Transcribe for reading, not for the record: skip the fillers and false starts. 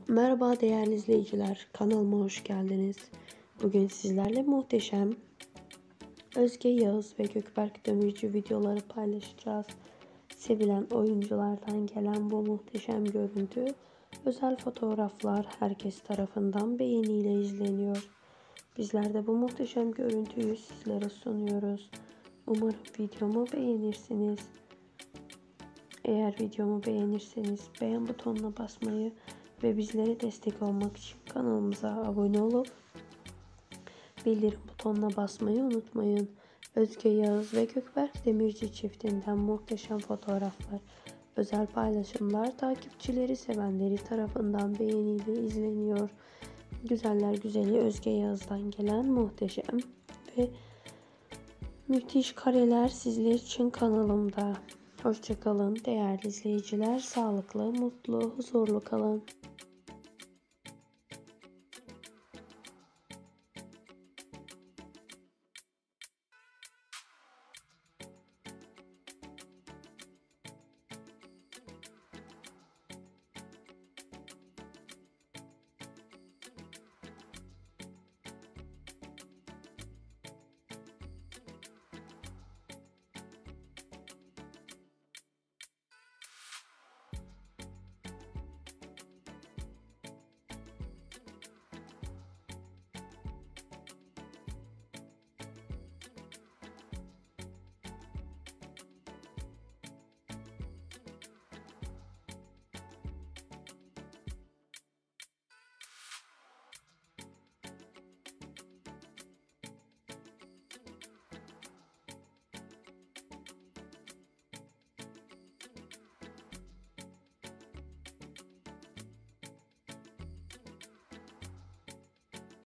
Merhaba değerli izleyiciler, kanalıma hoş geldiniz. Bugün sizlerle muhteşem Özge Yağız ve Gökberk Demirci videoları paylaşacağız. Sevilen oyunculardan gelen bu muhteşem görüntü, özel fotoğraflar herkes tarafından beğeniyle izleniyor. Bizler de bu muhteşem görüntüyü sizlere sunuyoruz. Umarım videomu beğenirsiniz. Eğer videomu beğenirseniz beğen butonuna basmayı ve bizlere destek olmak için kanalımıza abone olup bildirim butonuna basmayı unutmayın. Özge Yağız ve Gökberk Demirci çiftinden muhteşem fotoğraflar, özel paylaşımlar takipçileri, sevenleri tarafından beğeniyle izleniyor. Güzeller güzeli Özge Yağız'dan gelen muhteşem ve müthiş kareler sizler için kanalımda. Hoşça kalın değerli izleyiciler. Sağlıklı, mutlu, huzurlu kalın.